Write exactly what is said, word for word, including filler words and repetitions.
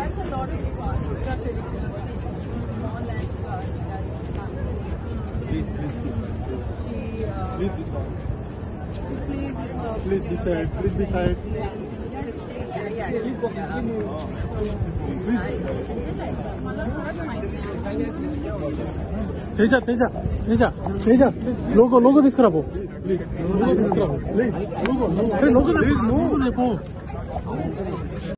that's a lot of extra curriculum. Small and large. Please, please, please. She, uh, Please, this one. please, uh, Please decide. Please decide. yeah, Keep walking. Keep moving. Please. Teja Teja Teja Teja लोगो लोगो తీసుకురా పో logo తీసుకురా logo అరే logo logo రేపు